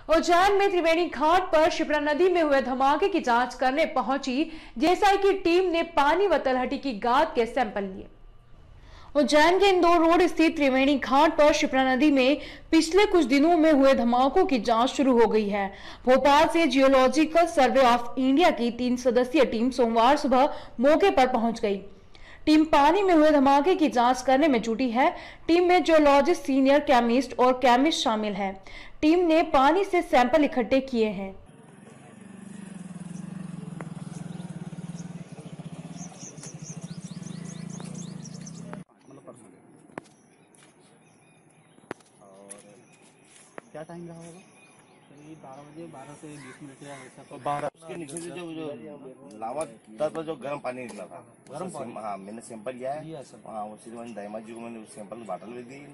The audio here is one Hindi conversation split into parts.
उज्जैन में त्रिवेणी घाट पर शिप्रा नदी में हुए धमाके की जांच करने पहुंची जेएसआई की टीम ने पानी व तलहटी की गाद के सैंपल लिए। उज्जैन के इंदौर रोड स्थित त्रिवेणी घाट पर शिप्रा नदी में पिछले कुछ दिनों में हुए धमाकों की जांच शुरू हो गई है। भोपाल से जियोलॉजिकल सर्वे ऑफ इंडिया की 3 सदस्यीय टीम सोमवार सुबह मौके पर पहुंच गई। टीम पानी में हुए धमाके की जांच करने में जुटी है। टीम में जियोलॉजिस्ट, सीनियर केमिस्ट और केमिस्ट शामिल हैं। टीम ने पानी से सैंपल इकट्ठे किए हैं। क्या टाइम रहा होगा? करीब 12 बजे, 12 से 20 मिनट या ऐसा। तो 12 उसके नीचे से जो लावा था तो जो गर्म पानी निकला था, गर्म पानी? हाँ, मैंने सैंपल लिया है। हाँ, उसी मैंने दाइमा जी को मैंने सैंपल बाटल भी दी।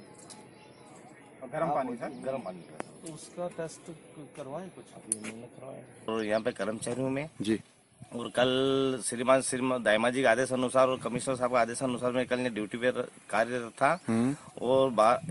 गर्म पानी था? गर्म पानी था। तो उसका टेस्ट करवाए कुछ? मैंने करवाया। और यहाँ पे कर्मचारी हूँ मैं जी। और कल श्रीमान दाइमा जी के आदेश अनुसार और कमिश्नर साहब के आदेश अनुसार मैं कल ड्यूटी पे कार्यरत था। और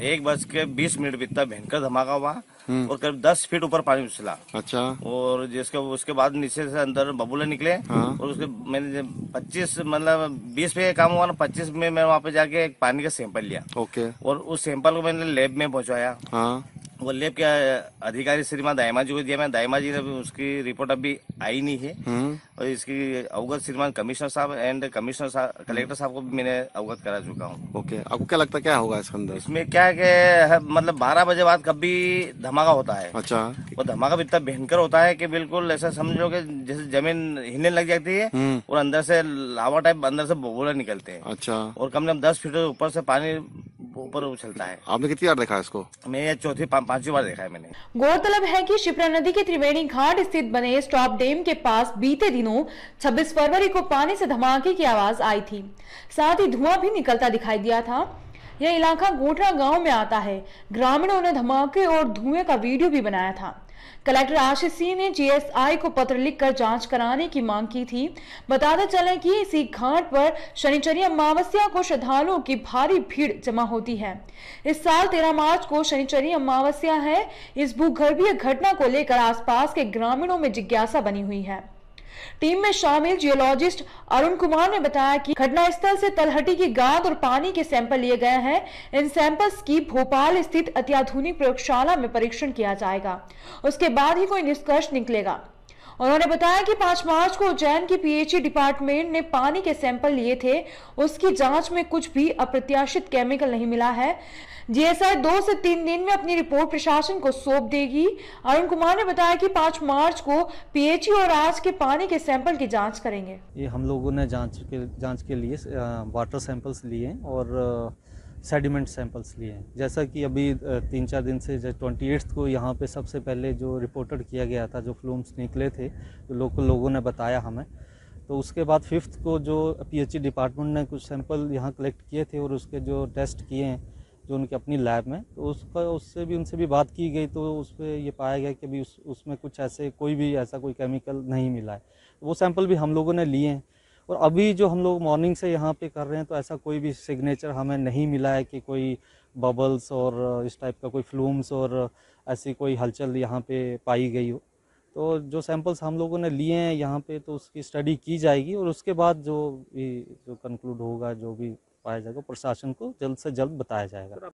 1:20 बीतता भयंकर धमाका हुआ और करीब 10 फीट ऊपर पानी उछला। अच्छा। और जिसके उसके बाद नीचे से अंदर बबूले निकले। हाँ। और उसके मैंने 25 मतलब 20 पे काम हुआ ना, 25 में मैं वहाँ पे जाके एक पानी का सैंपल लिया। ओके। और उस सैंपल को मैंने लैब में पहुंचाया। हाँ। वो लैब के अधिकारी श्रीमान दाइमा जी को दिया। मैं दाइमा जी ने उसकी रिपोर्ट अभी आई नहीं है। और इसकी अवगत श्रीमान कमिश्नर साहब एंड कलेक्टर साहब को भी मैंने अवगत करा चुका हूँ। ओके, आपको क्या लगता है क्या होगा इसके अंदर? इसमें क्या है कि मतलब 12 बजे बाद कभी धमाका होता है। अच्छा। वो धमाका भी इतना भयंकर होता है कि बिल्कुल ऐसा समझो कि जैसे जमीन हिलने लग जाती है और अंदर से लावा टाइप अंदर से बबूले निकलते हैं। अच्छा। और कम से कम 10 फीट ऊपर से पानी ऊपर उछलता है। आपने कितनी बार देखा इसको? मैं ये चौथी 5वीं बार देखा है मैंने। गौरतलब है कि शिप्रा नदी के त्रिवेणी घाट स्थित बने स्टॉप डैम के पास बीते दिनों 26 फरवरी को पानी से धमाके की आवाज आई थी। साथ ही धुआं भी निकलता दिखाई दिया था। यह इलाका गोठरा गांव में आता है। ग्रामीणों ने धमाके और धुएं का वीडियो भी बनाया था। कलेक्टर आशीष सिंह ने जीएसआई को पत्र लिखकर जांच कराने की मांग की थी। बताते चलें कि इसी घाट पर शनिचरी अमावस्या को श्रद्धालुओं की भारी भीड़ जमा होती है। इस साल 13 मार्च को शनिचरी अमावस्या है। इस भूगर्भीय घटना को लेकर आसपास के ग्रामीणों में जिज्ञासा बनी हुई है। टीम में शामिल जियोलॉजिस्ट अरुण कुमार ने बताया कि घटनास्थल से तलहटी की गाद और पानी के सैंपल लिए गए हैं। इन सैंपल्स की भोपाल स्थित अत्याधुनिक प्रयोगशाला में परीक्षण किया जाएगा। उसके बाद ही कोई निष्कर्ष निकलेगा। उन्होंने बताया कि 5 मार्च को उज्जैन की पीएचई डिपार्टमेंट ने पानी के सैंपल लिए थे। उसकी जांच में कुछ भी अप्रत्याशित केमिकल नहीं मिला है। जीएसआई 2 से 3 दिन में अपनी रिपोर्ट प्रशासन को सौंप देगी। अरुण कुमार ने बताया कि 5 मार्च को पीएचई और आज के पानी के सैंपल की जांच करेंगे। ये हम लोगों ने जांच के लिए वाटर सैंपल्स लिए और सेडिमेंट सैंपल्स लिए हैं। जैसा कि अभी 3-4 दिन से 28 को यहाँ पे सबसे पहले जो रिपोर्टेड किया गया था, जो फ्लूम्स निकले थे, जो लोकल लोगों ने बताया हमें, तो उसके बाद 5th को जो पीएचई डिपार्टमेंट ने कुछ सैंपल यहाँ कलेक्ट किए थे और उसके जो टेस्ट किए हैं जो उनकी अपनी लैब में, तो उनसे भी बात की गई। तो उस पर ये पाया गया कि अभी उसमें कुछ ऐसा कोई केमिकल नहीं मिला है। वो सैंपल भी हम लोगों ने लिए हैं। और अभी जो हम लोग मॉर्निंग से यहाँ पे कर रहे हैं, तो ऐसा कोई भी सिग्नेचर हमें नहीं मिला है कि कोई बबल्स और इस टाइप का कोई फ्लूम्स और ऐसी कोई हलचल यहाँ पे पाई गई हो। तो जो सैंपल्स हम लोगों ने लिए हैं यहाँ पे, तो उसकी स्टडी की जाएगी और उसके बाद जो कंक्लूड होगा, जो भी पाया जाएगा, प्रशासन को जल्द से जल्द बताया जाएगा।